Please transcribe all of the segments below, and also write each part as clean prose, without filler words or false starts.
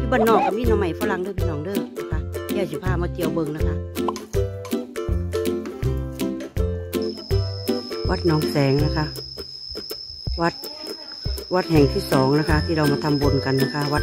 บ้านนอกกับมีหน่อไม้ฝรั่งเด้อพี่น้องเด้อนะคะแย่สิพามาเจียวเบิงนะคะวัดหนองแสงนะคะวัดแห่งที่2นะคะที่เรามาทำบุญกันนะคะวัด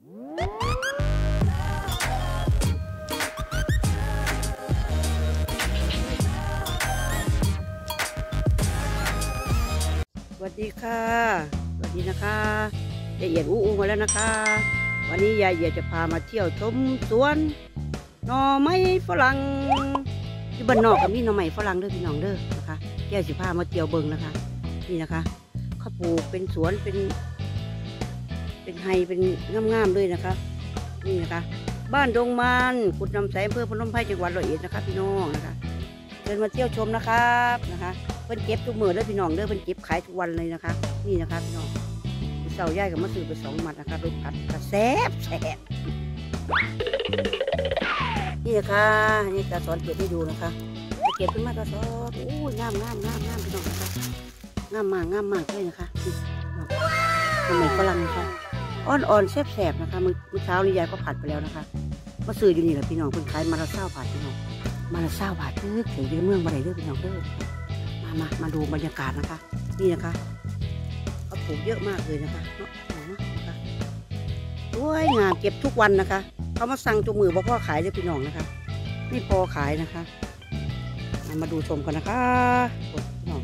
สวัสดีค่ะสวัสดีนะคะยายเอียดอู้มาแล้วนะคะวันนี้ยายเอียดจะพามาเที่ยวชมสวนหน่อไม้ฝรั่งที่บ้านนอกกับมีหน่อไม้ฝรั่งเด้อพี่น้องเด้อนะคะแย่สิพามาเที่ยวเบิงนะคะนี่นะคะเขาปลูกเป็นสวนเป็นไฮเป็นงามๆเลยนะคะนี่นะคะบ้านดงมันกุดน้ำใสอำเภอพนมไพรจังหวัดร้อยเอ็ดนะคะพี่น้องนะคะเดินมาเที่ยวชมนะครับนะคะเพิ่นเก็บทุกมื้อเด้อพี่น้องเด้อเพิ่นเก็บขายทุกวันเลยนะคะนี่นะคะพี่น้องเสาย่ายกับมะซื้อไป2 มัดนะคะไปผัดกระแซ่บนี่นะคะนี่จะสอนเก็บให้ดูนะคะจะเก็บขึ้นมาจะสอนโอ้ยงามพี่น้องนะคะงามมากเลยนะคะทำไมฝรั่งนะคะอ่อนๆแซ่บๆนะคะมื้อเช้านี้ยายก็ผัดไปแล้วนะคะมาซื้ออยู่นี่แหละพี่น้องเพิ่นขายมาละ20 บาทพี่น้องมาละ20 บาทถึงเมืองมาไหนเด้อพี่น้องเด้อมาดูบรรยากาศนะคะนี่นะคะเขาปลูกเยอะมากเลยนะคะเนาะสวยงามเก็บทุกวันนะคะเขามาสั่งจุมือพ่อขายเลยพี่น้องนะคะไม่พอขายนะคะมาดูชมกันนะคะพี่น้อง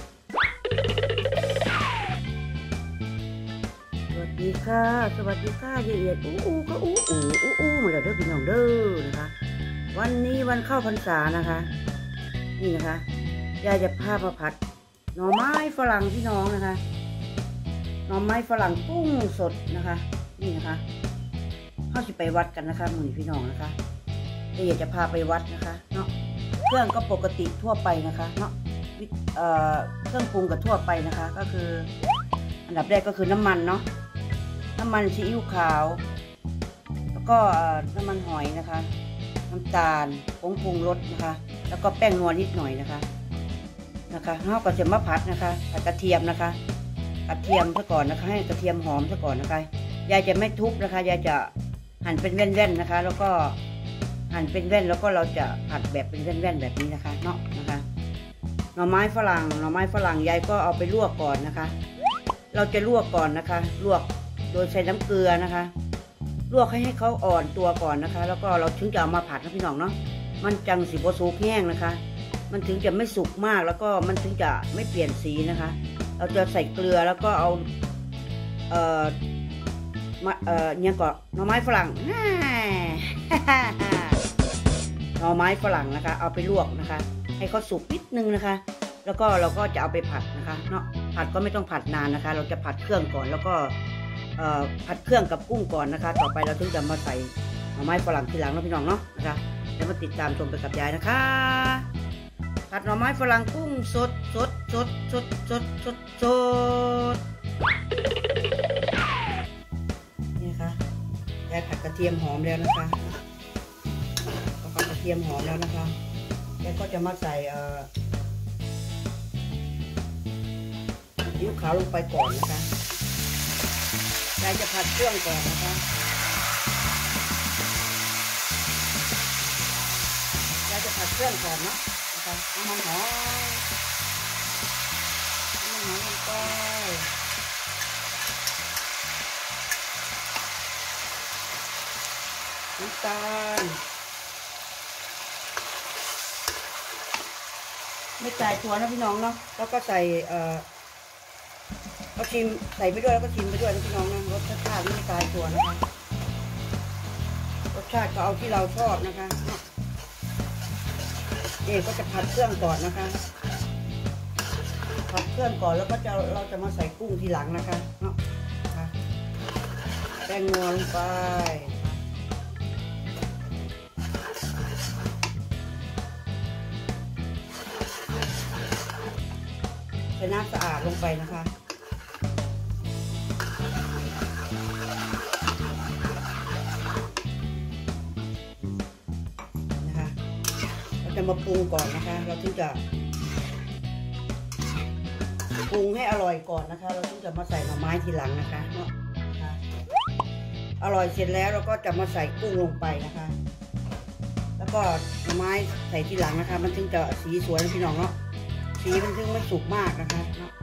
สวัสดีค่ะยายเอียดอู้มาแล้วเด้อพี่น้องเด้อนะคะวันนี้วันเข้าพรรษานะคะนี่นะคะยายจะพามาผัดหน่อไม้ฝรั่งพี่น้องนะคะหน่อไม้ฝรั่งกุ้งสดนะคะนี่นะคะเข้าสิไปวัดกันนะคะมือพี่น้องนะคะยายจะพาไปวัดนะคะเนาะเครื่องก็ปกติทั่วไปนะคะเนาะเครื่องปรุงกับทั่วไปนะคะก็คืออันดับแรกก็คือน้ำมันเนาะน้ำมันซีอิ๊วขาวแล้วก็น้ำมันหอยนะคะน้ำตาลผงปรุงรสนะคะแล้วก็แป้งนัวนิดหน่อยนะคะเราก็จะมาผัดนะคะผัดกระเทียมนะคะกระเทียมซะก่อนนะคะให้กระเทียมหอมซะก่อนนะคะยายจะไม่ทุบนะคะยายจะหั่นเป็นแว่นๆนะคะแล้วก็หั่นเป็นแว่นแล้วก็เราจะผัดแบบเป็นแว่นๆแบบนี้นะคะเนาะนะคะหน่อไม้ฝรั่งยายก็เอาไปลวกก่อนนะคะเราจะลวกก่อนนะคะลวกโดยใช้น้ำเกลือนะคะลวกให้เขาอ่อนตัวก่อนนะคะแล้วก็เราถึงจะเอามาผัดนะพี่น้องเนาะมันจังสิบ่สุกแห้งนะคะมันถึงจะไม่สุกมากแล้วก็มันถึงจะไม่เปลี่ยนสีนะคะเราจะใส่เกลือแล้วก็เอาเนี่ยก็หน่อไม้ฝรั่งหน่อไม้ฝรั่งนะคะเอาไปลวกนะคะให้เขาสุกนิดนึงนะคะแล้วก็เราก็จะเอาไปผัดนะคะเนาะผัดก็ไม่ต้องผัดนานนะคะเราจะผัดเครื่องก่อนแล้วก็ผัดเครื่องกับกุ้งก่อนนะคะต่อไปเราถึงจะมาใส่หน่อไม้ฝรั่งทีหลังนะพี่น้องเนาะนะคะแล้วมาติดตามชมไปกับยายนะคะผัดหน่อไม้ฝรั่งกุ้งสดนี่ค่ะยายผัดกระเทียมหอมแล้วนะคะผัดกระเทียมหอมแล้วนะคะแล้วก็จะมาใส่ซีอิ๊วขาวลงไปก่อนนะคะยายจะผัดเครื่องก่อนนะคะยายจะผัดเครื่องก่อนเนาะนะคะน้ำมันหอยลงไปน้ำตาลไม่ใส่ถั่วนะพี่น้องเนาะแล้วก็ใส่ก็ชิมใส่ไปด้วยแล้วก็ชิมไปด้วยนะพี่น้องนะรสชาติไม่ตายตัวนะคะรสชาติก็เอาที่เราชอบนะคะก็จะผัดเครื่องก่อนนะคะผัดเครื่องก่อนแล้วก็เราจะมาใส่กุ้งทีหลังนะคะเนาะแป้งนัวลงไปใส่น้ำสะอาดลงไปนะคะเราจะมาปรุงก่อนนะคะเราถึงจะปรุงให้อร่อยก่อนนะคะเราถึงจะมาใส่หน่อไม้ทีหลังนะคะเนาะอร่อยเสร็จแล้วเราก็จะมาใส่กุ้งลงไปนะคะแล้วก็หน่อไม้ใส่ทีหลังนะคะมันถึงจะสีสวยนะพี่น้องเนาะสีมันถึงไม่สุกมากนะคะเนาะ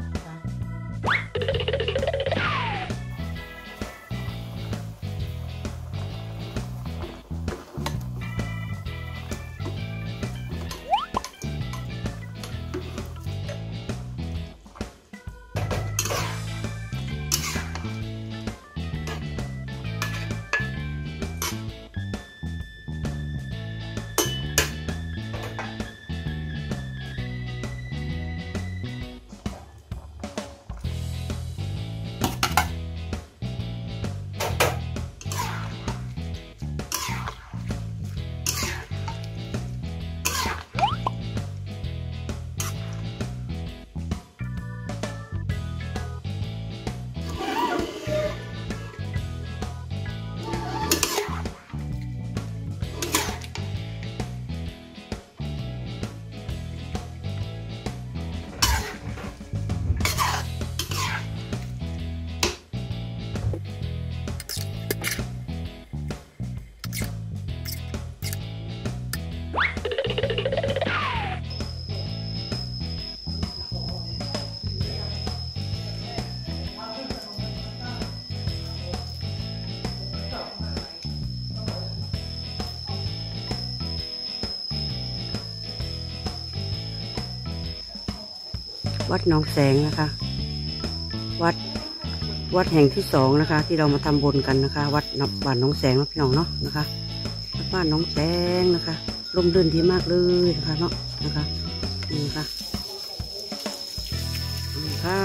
วัดหนองแสงนะคะวัดแห่งที่2นะคะที่เรามาทำบุญกันนะคะวัดบ้านหนองแสงนะพี่น้องเนาะนะคะวัดบ้านหนองแสงนะคะร่มรื่นดีมากเลยนะคะเนาะนะคะนี่ค่ะนี่ค่ะ